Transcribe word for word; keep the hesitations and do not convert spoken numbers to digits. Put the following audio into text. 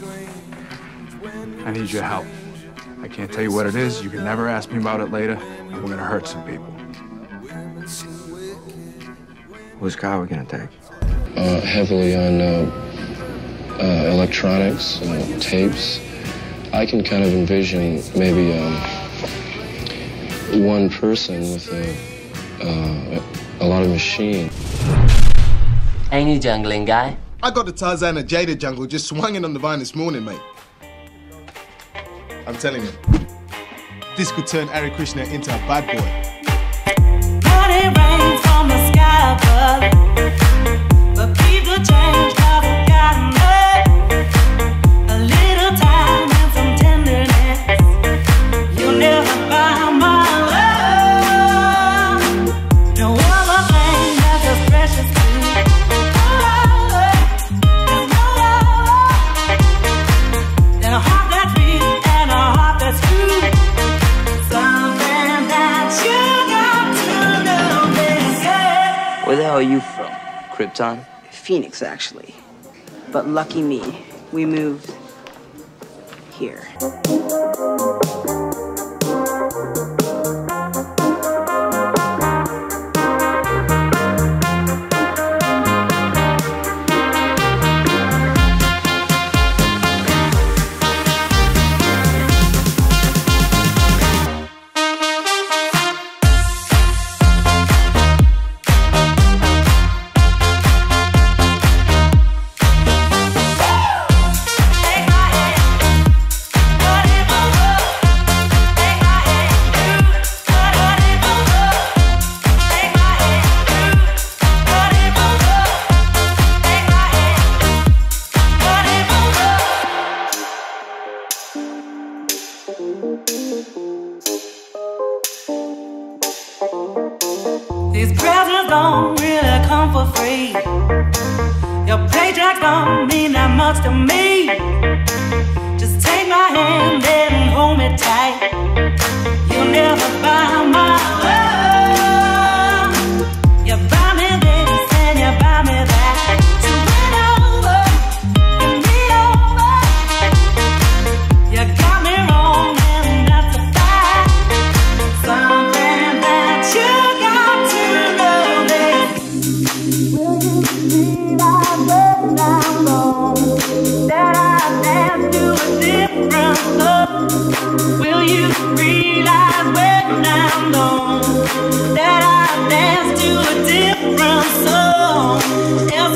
I need your help. I can't tell you what it is. You can never ask me about it later, and we're gonna hurt some people. Whose car are we gonna take? Uh, heavily on uh, uh, electronics, uh, tapes. I can kind of envision maybe um, one person with a, uh, a lot of machine. Ain't you jungling guy? I got the Tarzan of Jada jungle just swinging on the vine this morning, mate. I'm telling you, this could turn Hare Krishna into a bad boy. Money rains from the sky above, but people change 'cause I've got enough. A little time and some tenderness. You'll never buy my love. No other thing that's as precious to me. There's no love than a heart that's real and a heart that's true. Something that you got to know, baby. Where the hell are you from? Krypton? Phoenix, actually. But lucky me, we moved here. These presents don't really come for free. Your paychecks don't mean that much to me. Just take my hand and hold me tight. You'll never buy my love. You buy me this and you buy me that. So win over, give me over. You got me wrong and that's a fact. Something that you got to know, baby. Will you realize when I'm gone that I dance to a different love? Will you realize when I'm gone that I dance to a different song?